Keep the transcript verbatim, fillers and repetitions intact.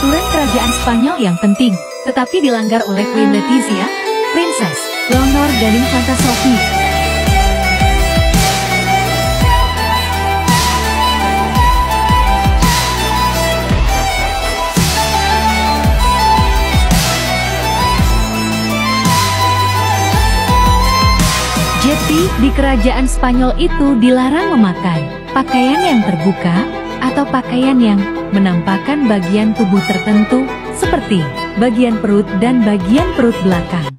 peraturan kerajaan Spanyol yang penting, tetapi dilanggar oleh Queen Letizia, Princess Leonor dan Infanta Sofia. Jadi, di kerajaan Spanyol itu dilarang memakai pakaian yang terbuka atau pakaian yang menampakkan bagian tubuh tertentu seperti bagian perut dan bagian perut belakang.